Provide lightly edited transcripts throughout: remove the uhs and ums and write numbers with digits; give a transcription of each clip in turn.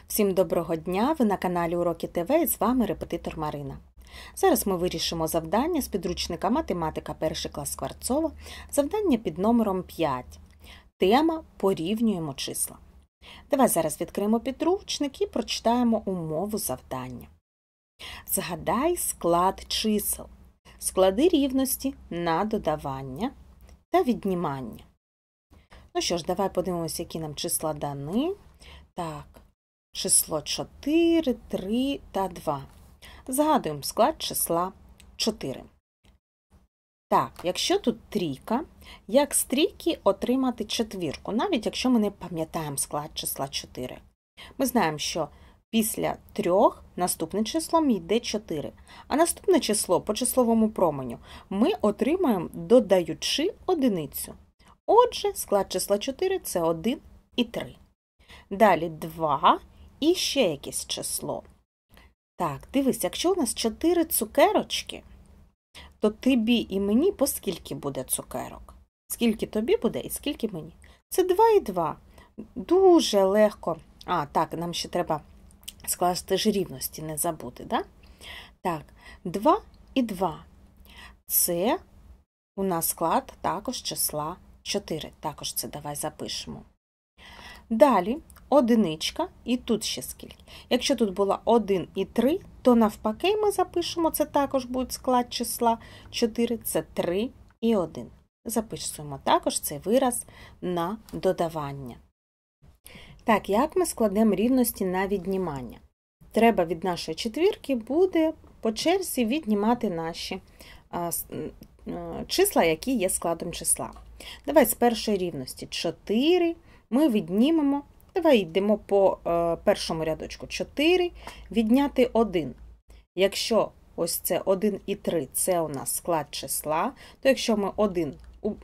Всім доброго дня! Ви на каналі Уроки ТВ і з вами репетитор Марина. Зараз ми вирішимо завдання з підручника Математика 1 клас Скворцова, завдання під номером 5. Тема «Порівнюємо числа». Давай зараз відкриємо підручник і прочитаємо умову завдання. Згадай склад чисел. Склади рівності на додавання та віднімання. Ну що ж, давай подивимося, які нам числа дані. Так. Число 4, 3 та 2. Згадуємо склад числа 4. Так, якщо тут трійка, як з трійки отримати четвірку, навіть якщо ми не пам'ятаємо склад числа 4. Ми знаємо, що після 3 наступним числом йде 4, а наступне число по числовому променю ми отримаємо, додаючи одиницю. Отже, склад числа 4 – це 1 і 3. Далі 2 і ще якесь число. Так, дивись, якщо у нас 4 цукерочки, то тобі і мені по скільки буде цукерок? Скільки тобі буде і скільки мені? Це 2 і 2. Дуже легко. Так, нам ще треба скласти ж рівності, не забути, да? Так, 2 і 2. Це у нас склад також числа 4. Також це давай запишемо. Далі одиничка, і тут ще скільки. Якщо тут була 1 і 3, то навпаки ми запишемо, це також буде склад числа 4, це 3 і 1. Записуємо також цей вираз на додавання. Так, як ми складемо рівності на віднімання? Треба від нашої четвірки буде по черзі віднімати наші числа, які є складом числа. Давай з першої рівності 4 ми віднімемо. Давай йдемо по першому рядочку. 4 відняти 1. Якщо ось це 1 і 3, це у нас склад числа, то якщо ми 1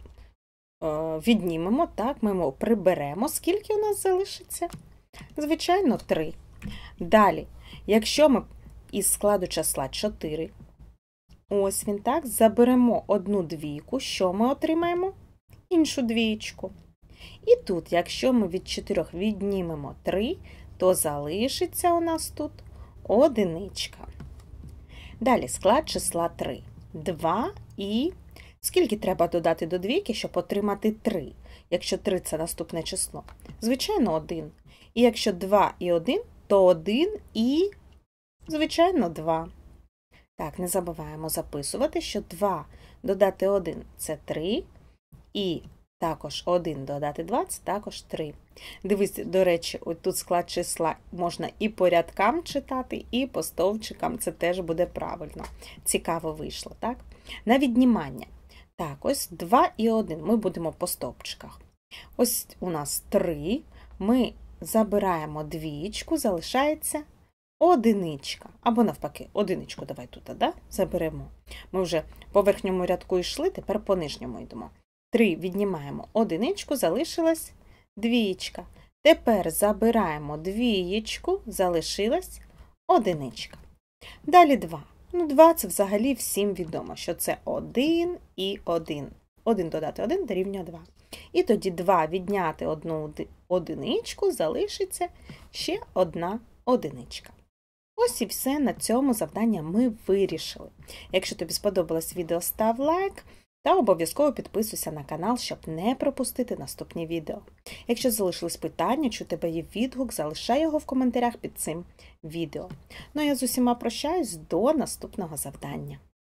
віднімемо, так, ми його приберемо, скільки у нас залишиться? Звичайно, 3. Далі, якщо ми із складу числа 4, ось він так, заберемо одну двійку, що ми отримаємо? Іншу двієчку. І тут, якщо ми від 4 віднімемо 3, то залишиться у нас тут одиничка. Далі склад числа 3. 2 і... Скільки треба додати до двійки, щоб отримати 3? Якщо 3 – це наступне число. Звичайно, 1. І якщо 2 і 1, то 1 і, звичайно, 2. Так, не забуваємо записувати, що 2 додати 1 – це 3, і також 1 додати 2 – це також 3. Дивись, до речі, ось тут склад числа можна і по рядкам читати, і по стовпчикам. Це теж буде правильно. Цікаво вийшло, так? На віднімання. Так, ось 2 і 1. Ми будемо по стовпчиках. Ось у нас 3. Ми забираємо двієчку, залишається одиничка. Або навпаки, одиничку давай тут, да? Заберемо. Ми вже по верхньому рядку йшли, тепер по нижньому йдемо. 3 віднімаємо одиничку, залишилась двієчка. Тепер забираємо двієчку, залишилась одиничка. Далі 2. 2 – це взагалі всім відомо, що це 1 і 1. 1 додати 1 дорівнює 2. І тоді 2 відняти одну одиничку, залишиться ще одна одиничка. Ось і все, на цьому завдання ми вирішили. Якщо тобі сподобалось відео, став лайк та обов'язково підписуйся на канал, щоб не пропустити наступні відео. Якщо залишились питання, чи у тебе є відгук, залишай його в коментарях під цим відео. Ну а я з усіма прощаюсь до наступного завдання.